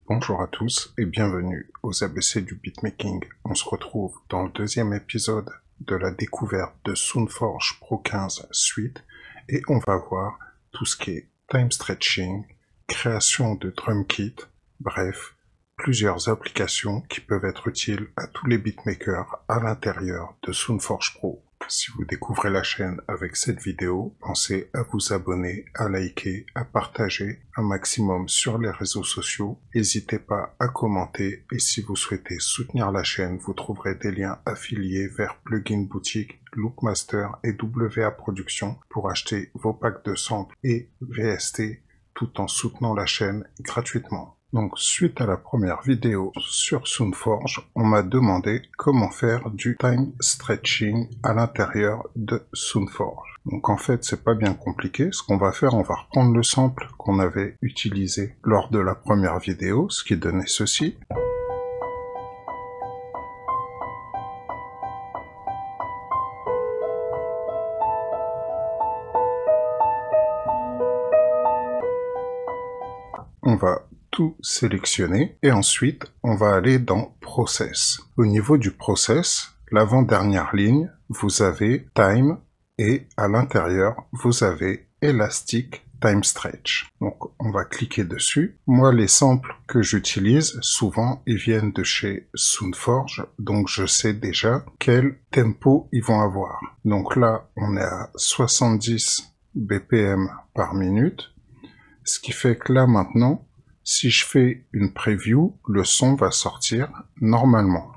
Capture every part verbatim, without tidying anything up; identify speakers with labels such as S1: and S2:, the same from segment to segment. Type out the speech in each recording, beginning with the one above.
S1: Bonjour à tous et bienvenue aux A B C du beatmaking. On se retrouve dans le deuxième épisode de la découverte de SoundForge Pro quinze Suite et on va voir tout ce qui est time stretching, création de drum kit, bref, plusieurs applications qui peuvent être utiles à tous les beatmakers à l'intérieur de SoundForge Pro. Si vous découvrez la chaîne avec cette vidéo, pensez à vous abonner, à liker, à partager un maximum sur les réseaux sociaux. N'hésitez pas à commenter et si vous souhaitez soutenir la chaîne, vous trouverez des liens affiliés vers Plugin Boutique, Loopmaster et W A Production pour acheter vos packs de samples et V S T tout en soutenant la chaîne gratuitement. Donc, suite à la première vidéo sur SoundForge, on m'a demandé comment faire du time stretching à l'intérieur de SoundForge. Donc, en fait, c'est pas bien compliqué. Ce qu'on va faire, on va reprendre le sample qu'on avait utilisé lors de la première vidéo, ce qui donnait ceci. On va tout sélectionner et ensuite on va aller dans Process. Au niveau du Process, l'avant-dernière ligne, vous avez Time et à l'intérieur, vous avez Elastic Time Stretch. Donc on va cliquer dessus. Moi, les samples que j'utilise, souvent, ils viennent de chez SoundForge, donc je sais déjà quel tempo ils vont avoir. Donc là, on est à soixante-dix B P M par minute. Ce qui fait que là maintenant, si je fais une preview, le son va sortir normalement.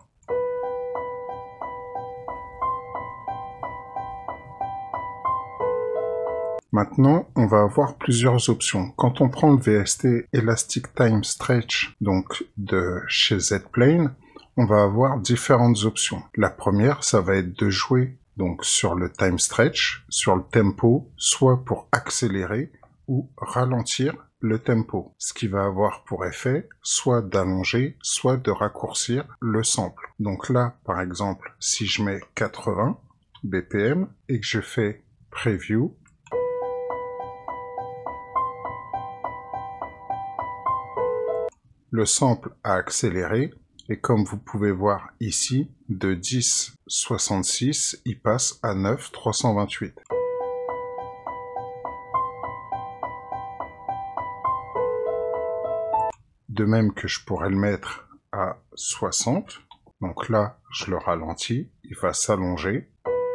S1: Maintenant, on va avoir plusieurs options. Quand on prend le V S T Elastic Time Stretch, donc de chez Z-Plane, on va avoir différentes options. La première, ça va être de jouer donc sur le time stretch, sur le tempo, soit pour accélérer, ou ralentir le tempo, ce qui va avoir pour effet soit d'allonger, soit de raccourcir le sample. Donc là, par exemple, si je mets quatre-vingts B P M et que je fais Preview, le sample a accéléré et comme vous pouvez voir ici, de dix virgule soixante-six, il passe à neuf virgule trois cent vingt-huit. De même que je pourrais le mettre à soixante. Donc là, je le ralentis, il va s'allonger.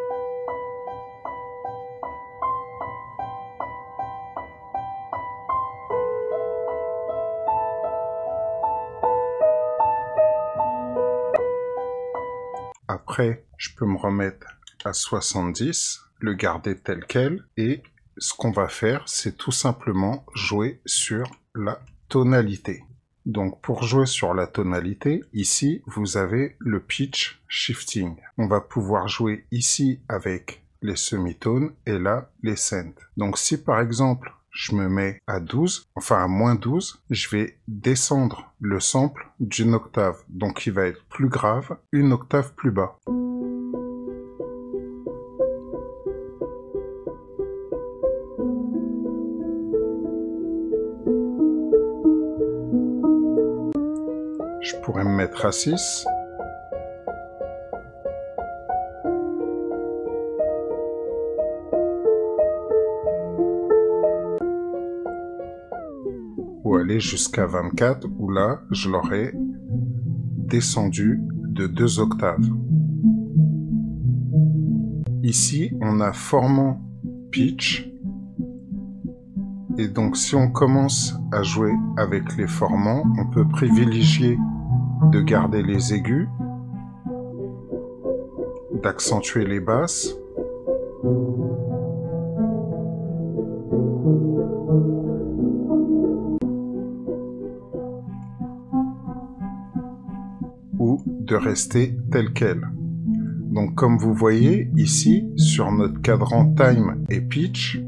S1: Après, je peux me remettre à soixante-dix, le garder tel quel, et ce qu'on va faire, c'est tout simplement jouer sur la tonalité. Donc pour jouer sur la tonalité, ici vous avez le pitch shifting. On va pouvoir jouer ici avec les semitones et là les cents. Donc si par exemple je me mets à douze, enfin à moins douze, je vais descendre le sample d'une octave. Donc il va être plus grave, une octave plus bas. Je pourrais me mettre à six. Ou aller jusqu'à vingt-quatre, où là, je l'aurais descendu de deux octaves. Ici, on a formant pitch. Et donc, si on commence à jouer avec les formants, on peut privilégier de garder les aigus, d'accentuer les basses, ou de rester tel quel. Donc comme vous voyez ici, sur notre cadran time et pitch,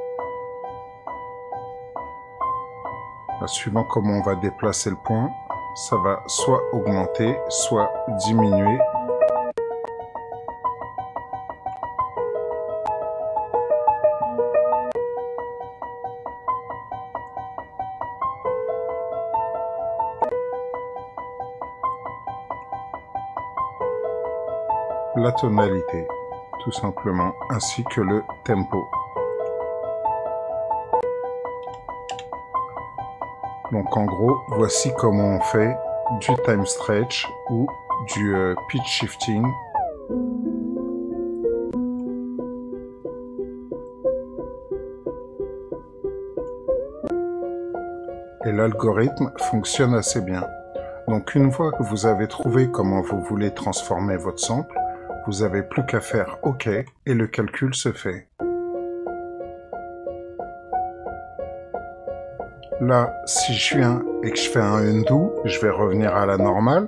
S1: suivant comment on va déplacer le point, ça va soit augmenter, soit diminuer. La tonalité, tout simplement, ainsi que le tempo. Donc en gros, voici comment on fait du time stretch ou du euh, pitch shifting. Et l'algorithme fonctionne assez bien. Donc une fois que vous avez trouvé comment vous voulez transformer votre sample, vous n'avez plus qu'à faire OK et le calcul se fait. Là, si je viens et que je fais un undo, je vais revenir à la normale.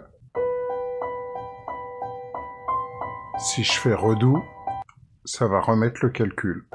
S1: Si je fais redo, ça va remettre le calcul.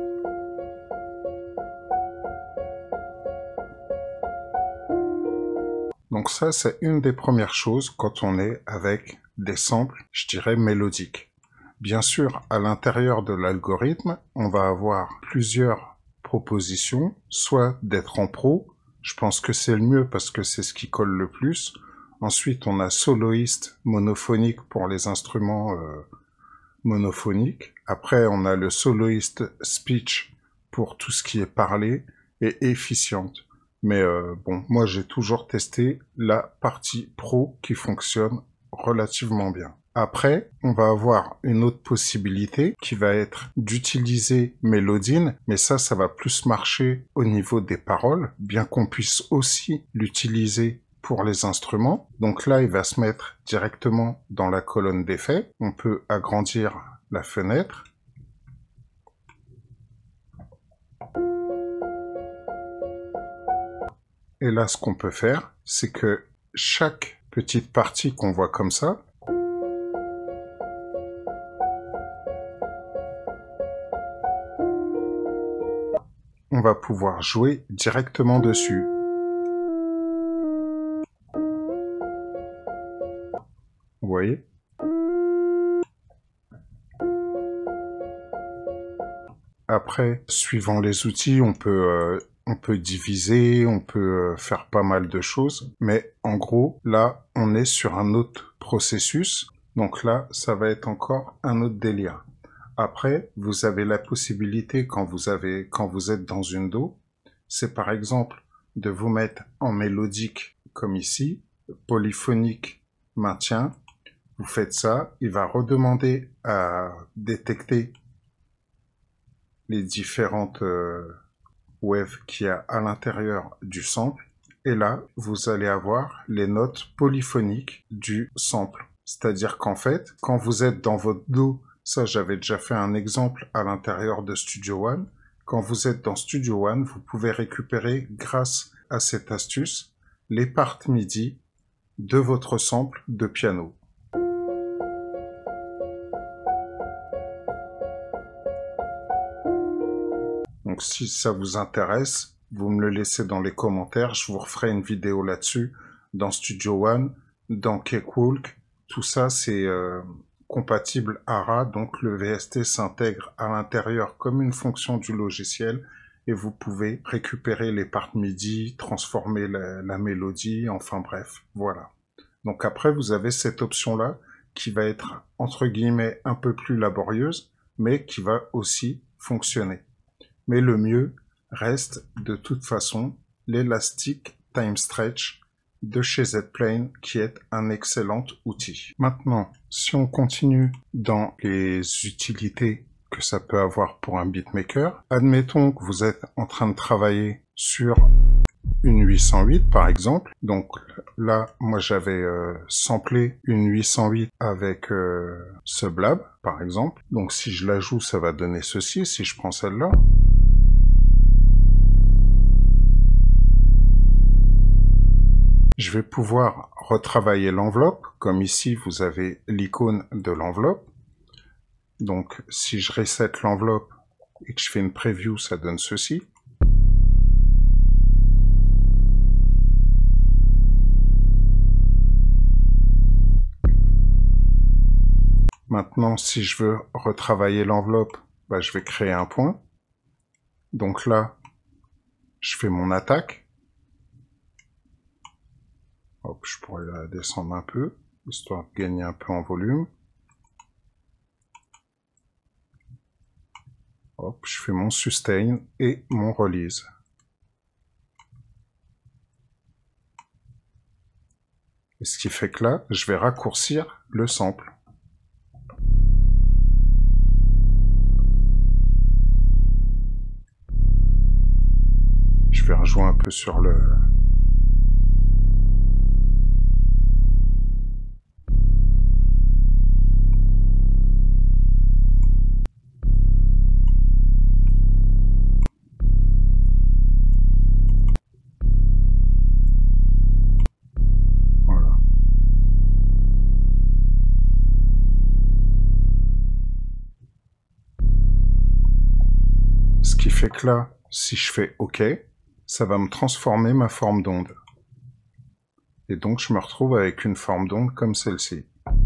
S1: Donc ça, c'est une des premières choses quand on est avec des samples, je dirais, mélodiques. Bien sûr, à l'intérieur de l'algorithme, on va avoir plusieurs propositions, soit d'être en pro, je pense que c'est le mieux parce que c'est ce qui colle le plus. Ensuite, on a soloiste monophonique pour les instruments euh, monophoniques. Après, on a le soloiste speech pour tout ce qui est parlé et efficiente. Mais euh, bon, moi j'ai toujours testé la partie pro qui fonctionne relativement bien. Après, on va avoir une autre possibilité qui va être d'utiliser Mélodine, mais ça, ça va plus marcher au niveau des paroles, bien qu'on puisse aussi l'utiliser pour les instruments. Donc là, il va se mettre directement dans la colonne d'effets. On peut agrandir la fenêtre. Et là, ce qu'on peut faire, c'est que chaque petite partie qu'on voit comme ça, on va pouvoir jouer directement dessus. Vous voyez? Après, suivant les outils, on peut... Euh, On peut diviser, on peut faire pas mal de choses, mais en gros, là, on est sur un autre processus, donc là, ça va être encore un autre délire. Après, vous avez la possibilité, quand vous, avez, quand vous êtes dans une do, c'est par exemple de vous mettre en mélodique, comme ici, polyphonique, maintien, vous faites ça, il va redemander à détecter les différentes... Euh, wave qu'il y a à l'intérieur du sample, et là, vous allez avoir les notes polyphoniques du sample. C'est-à-dire qu'en fait, quand vous êtes dans votre do, ça j'avais déjà fait un exemple à l'intérieur de Studio One, quand vous êtes dans Studio One, vous pouvez récupérer, grâce à cette astuce, les parts MIDI de votre sample de piano. Donc si ça vous intéresse, vous me le laissez dans les commentaires, je vous referai une vidéo là-dessus, dans Studio One, dans Cakewalk, tout ça c'est euh, compatible A R A, donc le V S T s'intègre à l'intérieur comme une fonction du logiciel, et vous pouvez récupérer les parts MIDI, transformer la, la mélodie, enfin bref, voilà. Donc après vous avez cette option-là, qui va être entre guillemets un peu plus laborieuse, mais qui va aussi fonctionner. Mais le mieux reste de toute façon l'Elastic Time Stretch de chez Z-Plane qui est un excellent outil. Maintenant, si on continue dans les utilités que ça peut avoir pour un beatmaker, admettons que vous êtes en train de travailler sur une huit cent huit par exemple. Donc là, moi j'avais euh, samplé une huit cent huit avec euh, Sublab par exemple. Donc si je la joue, ça va donner ceci si je prends celle-là. Je vais pouvoir retravailler l'enveloppe, comme ici vous avez l'icône de l'enveloppe. Donc si je reset l'enveloppe et que je fais une preview, ça donne ceci. Maintenant, si je veux retravailler l'enveloppe, bah, je vais créer un point. Donc là, je fais mon attaque. Hop, je pourrais la descendre un peu, histoire de gagner un peu en volume. Hop, je fais mon sustain et mon release. Et ce qui fait que là, je vais raccourcir le sample. Je vais rejouer un peu sur le... Voilà. Ce qui fait que là, si je fais OK, ça va me transformer ma forme d'onde. Et donc, je me retrouve avec une forme d'onde comme celle-ci.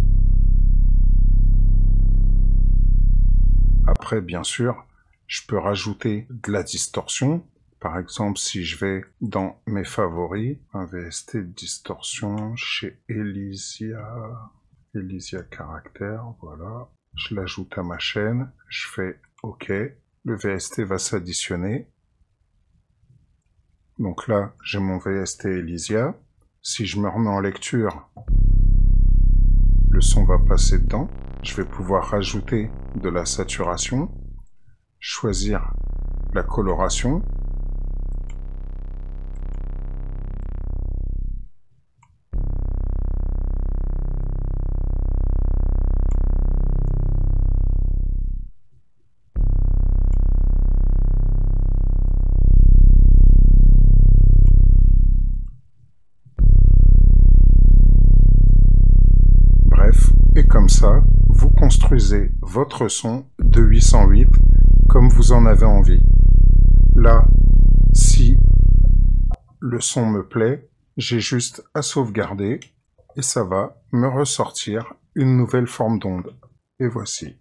S1: Après, bien sûr, je peux rajouter de la distorsion. Par exemple, si je vais dans mes favoris, un V S T de distorsion chez Elysia, Elysia Caractère, voilà. Je l'ajoute à ma chaîne, je fais OK. Le V S T va s'additionner. Donc là, j'ai mon V S T Elysia. Si je me remets en lecture, le son va passer dedans. Je vais pouvoir rajouter de la saturation, choisir la coloration. Et comme ça, vous construisez votre son de huit cent huit comme vous en avez envie. Là, si le son me plaît, j'ai juste à sauvegarder et ça va me ressortir une nouvelle forme d'onde. Et voici.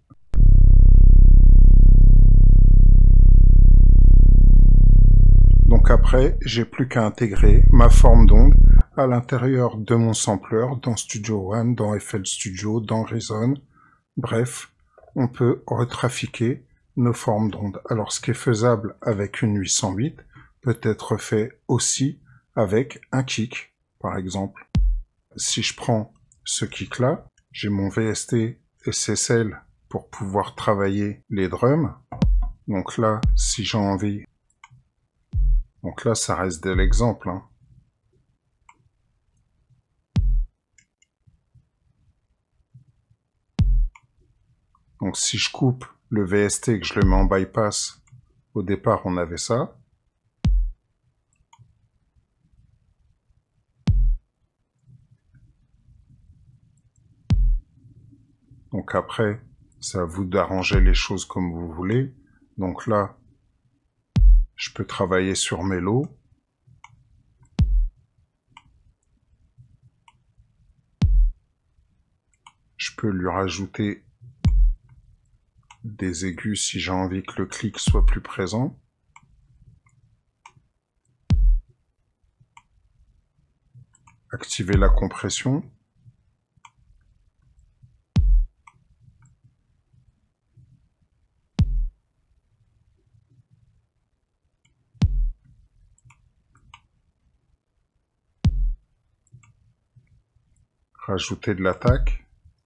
S1: Donc après, j'ai plus qu'à intégrer ma forme d'onde à l'intérieur de mon sampler, dans Studio One, dans F L Studio, dans Reason. Bref, on peut retrafiquer nos formes d'onde. Alors ce qui est faisable avec une huit cent huit peut être fait aussi avec un kick, par exemple. Si je prends ce kick-là, j'ai mon V S T S S L pour pouvoir travailler les drums. Donc là, si j'ai envie... Donc là, ça reste de l'exemple, hein. Donc si je coupe le V S T et que je le mets en bypass, au départ on avait ça. Donc après, c'est à vous d'arranger les choses comme vous voulez. Donc là, je peux travailler sur mes lots. Je peux lui rajouter des aigus si j'ai envie que le clic soit plus présent. Activer la compression. Rajouter de l'attaque.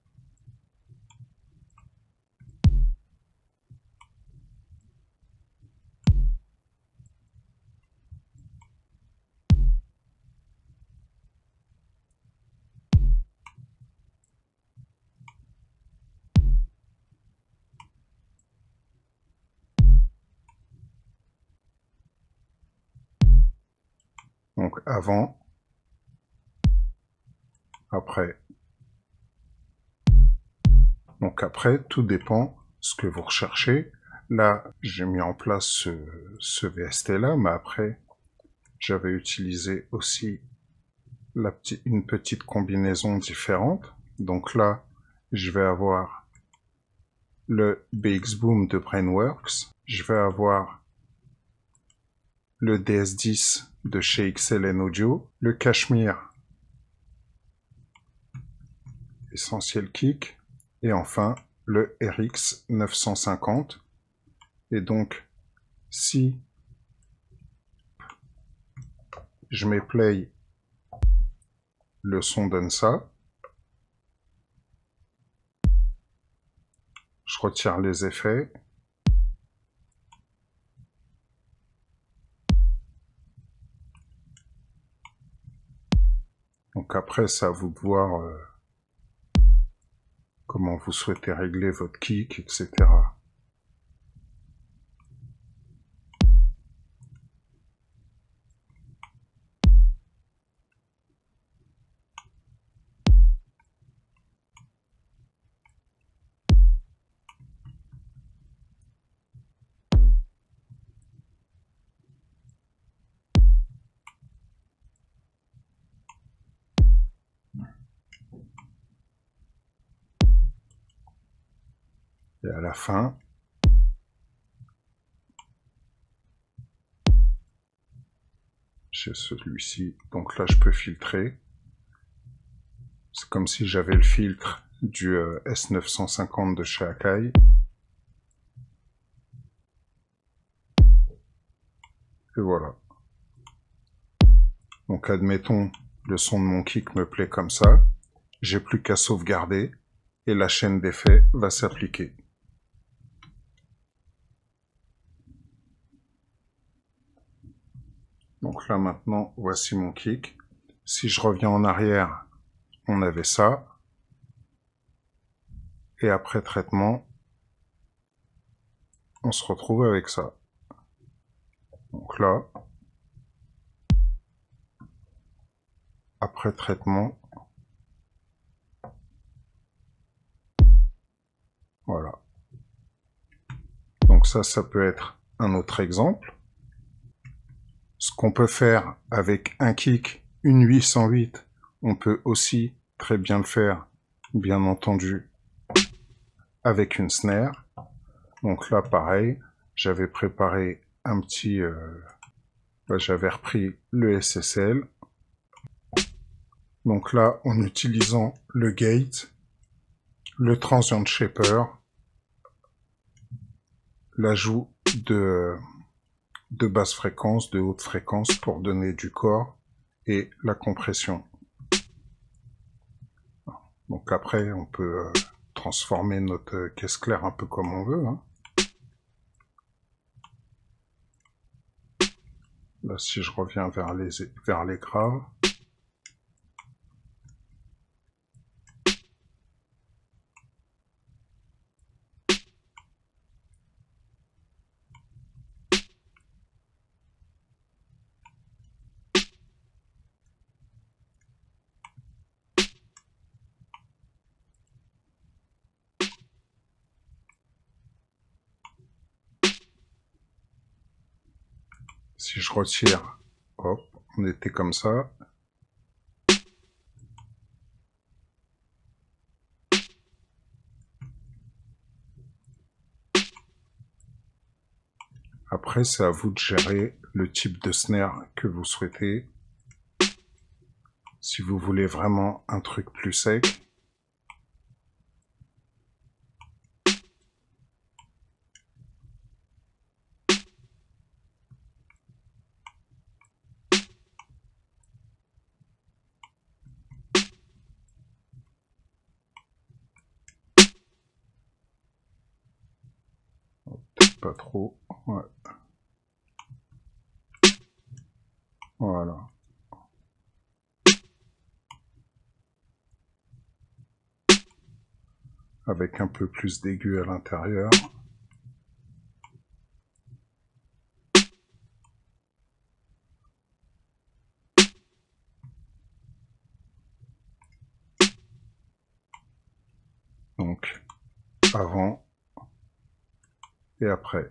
S1: Donc avant, après. Donc après, tout dépend ce que vous recherchez. Là, j'ai mis en place ce, ce V S T-là, mais après, j'avais utilisé aussi la petite, une petite combinaison différente. Donc là, je vais avoir le B X Boom de Brainworks. Je vais avoir le D S dix de chez X L N Audio, le Cashmere Essentiel Kick, et enfin le R X neuf cent cinquante. Et donc, si je mets play, le son donne ça. Je retire les effets. Donc après, c'est à vous de voir euh, comment vous souhaitez régler votre kick, et cetera. Et à la fin, j'ai celui-ci. Donc là, je peux filtrer. C'est comme si j'avais le filtre du euh, S neuf cent cinquante de chez Akai. Et voilà. Donc admettons, le son de mon kick me plaît comme ça. J'ai plus qu'à sauvegarder et la chaîne d'effets va s'appliquer. Donc là maintenant, voici mon kick. Si je reviens en arrière, on avait ça. Et après traitement, on se retrouve avec ça. Donc là, après traitement, voilà. Donc ça, ça peut être un autre exemple. Ce qu'on peut faire avec un kick, une huit cent huit, on peut aussi très bien le faire, bien entendu, avec une snare. Donc là, pareil, j'avais préparé un petit... Euh, bah, j'avais repris le S S L. Donc là, en utilisant le gate, le transient shaper, l'ajout de, de basse fréquence, de haute fréquence pour donner du corps et la compression. Donc après, on peut euh, transformer notre caisse claire un peu comme on veut. Hein. Là, si je reviens vers les, vers les graves, si je retire, hop, on était comme ça. Après, c'est à vous de gérer le type de snare que vous souhaitez. Si vous voulez vraiment un truc plus sec, peut-être pas trop, ouais. Voilà. Avec un peu plus d'aigu à l'intérieur. Donc, avant et après.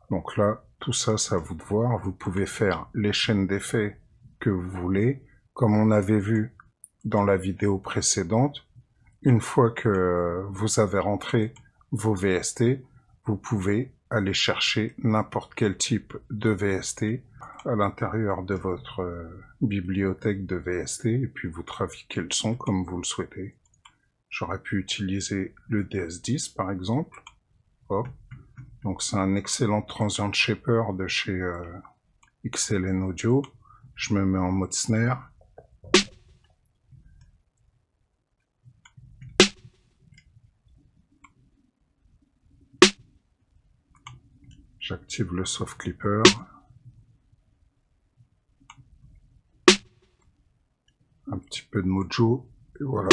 S1: Donc là, tout ça, c'est à vous de voir. Vous pouvez faire les chaînes d'effets que vous voulez, comme on avait vu dans la vidéo précédente. Une fois que vous avez rentré vos V S T, vous pouvez aller chercher n'importe quel type de V S T à l'intérieur de votre euh, bibliothèque de V S T et puis vous trafiquez le son comme vous le souhaitez. J'aurais pu utiliser le D S dix par exemple. Hop. Donc c'est un excellent transient shaper de chez euh, X L N Audio. Je me mets en mode snare. J'active le soft clipper. Un petit peu de mojo. Et voilà.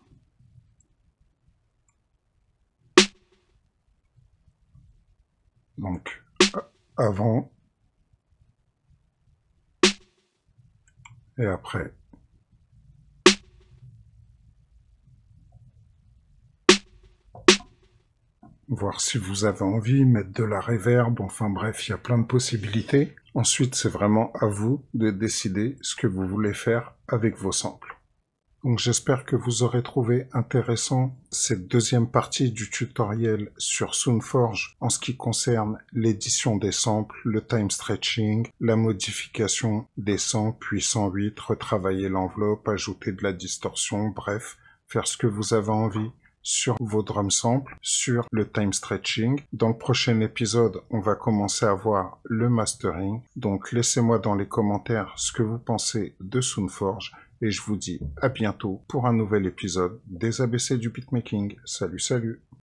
S1: Donc, avant et après. Voir si vous avez envie, mettre de la reverb, enfin bref, il y a plein de possibilités. Ensuite, c'est vraiment à vous de décider ce que vous voulez faire avec vos samples. Donc j'espère que vous aurez trouvé intéressant cette deuxième partie du tutoriel sur SoundForge en ce qui concerne l'édition des samples, le time stretching, la modification des sons, puis cent huit, retravailler l'enveloppe, ajouter de la distorsion, bref, faire ce que vous avez envie sur vos drum samples, sur le time stretching. Dans le prochain épisode, on va commencer à voir le mastering. Donc laissez-moi dans les commentaires ce que vous pensez de SoundForge. Et je vous dis à bientôt pour un nouvel épisode des A B C du beatmaking. Salut, salut!